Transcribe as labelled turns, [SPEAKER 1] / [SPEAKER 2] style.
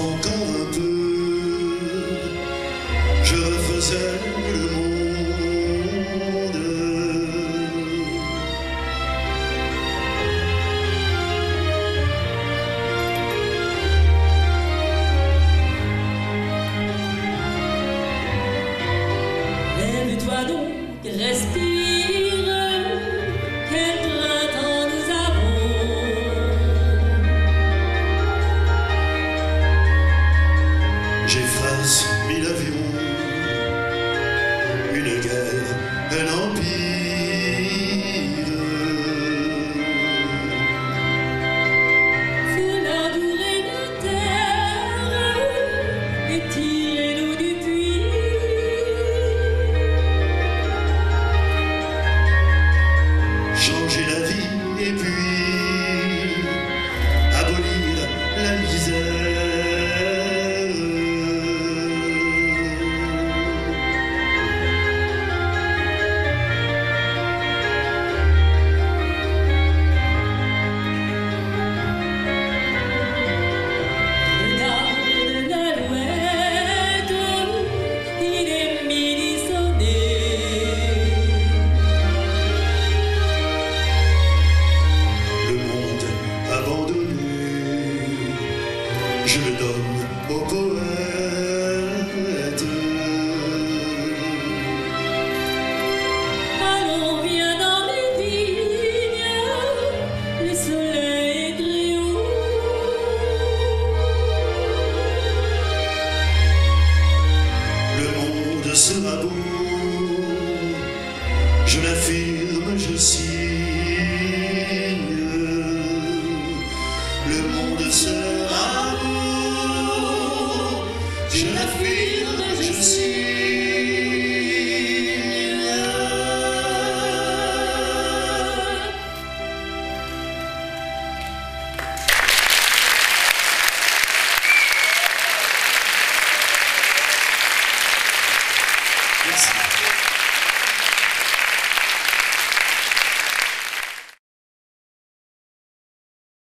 [SPEAKER 1] encore un peu, je refaisais le monde.
[SPEAKER 2] Lève-toi donc, respire, quel printemps nous avons.
[SPEAKER 1] J'efface 1000 avions, une guerre, un empire.
[SPEAKER 2] Faut labourer nos terres et tirer l'eau du puits.
[SPEAKER 1] Changer la vie et puis abolir la misère.
[SPEAKER 2] Regarde l'alouette, il est midi sonné.
[SPEAKER 1] Le monde abandonné, je le donne aux poètes.
[SPEAKER 2] Allons, viens dans les vignes, le soleil est très haut.
[SPEAKER 1] Le monde sera beau, je l'affirme, je signe. Le monde sera beau, je l'affirme.